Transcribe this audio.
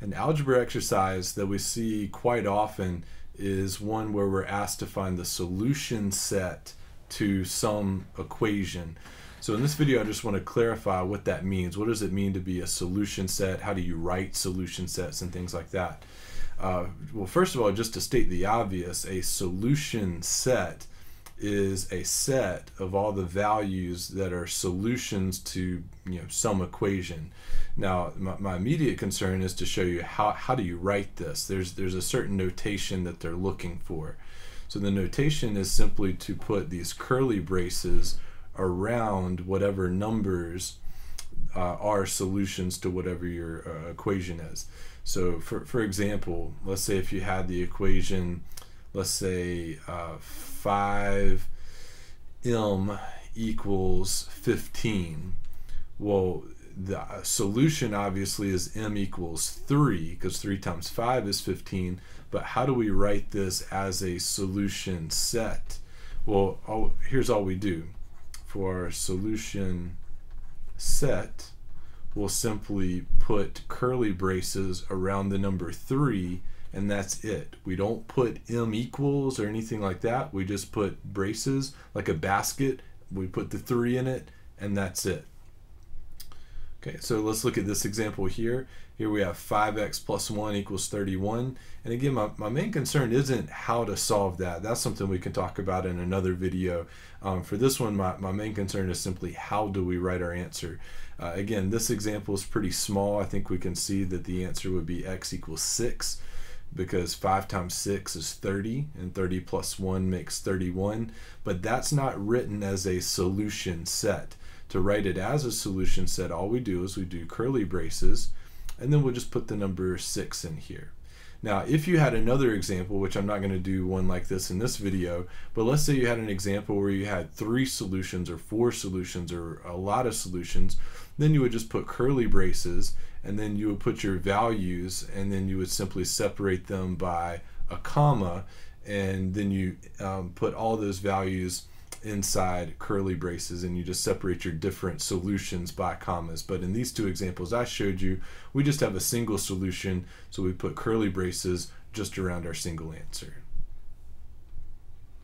An algebra exercise that we see quite often is one where we're asked to find the solution set to some equation. So in this video, I just want to clarify what that means. What does it mean to be a solution set? How do you write solution sets and things like that? Well, first of all, just to state the obvious, a solution set is a set of all the values that are solutions to some equation. Now, my immediate concern is to show you how do you write this. There's a certain notation that they're looking for. So the notation is simply to put these curly braces around whatever numbers are solutions to whatever your equation is. So for example, let's say if you had the equation, let's say 5m equals 15. Well, the solution obviously is m equals 3, because 3 times 5 is 15. But how do we write this as a solution set? Well, here's all we do. For our solution set, we'll simply put curly braces around the number 3, and that's it. We don't put m equals or anything like that. We just put braces like a basket. We put the 3 in it, and that's it. Okay, so let's look at this example here. Here we have 5x plus 1 equals 31. And again, my main concern isn't how to solve that. That's something we can talk about in another video. For this one, my main concern is simply how do we write our answer. Again, this example is pretty small. I think we can see that the answer would be x equals 6, because 5 times 6 is 30, and 30 plus 1 makes 31. But that's not written as a solution set. To write it as a solution set, all we do is we do curly braces, and then we'll just put the number 6 in here. Now, if you had another example, which I'm not going to do one like this in this video, but let's say you had an example where you had 3 solutions or 4 solutions or a lot of solutions, then you would just put curly braces, and then you would put your values, and then you would simply separate them by a comma, and then you put all those values inside curly braces, and you just separate your different solutions by commas. But in these two examples I showed you, we just have a single solution, so we put curly braces just around our single answer.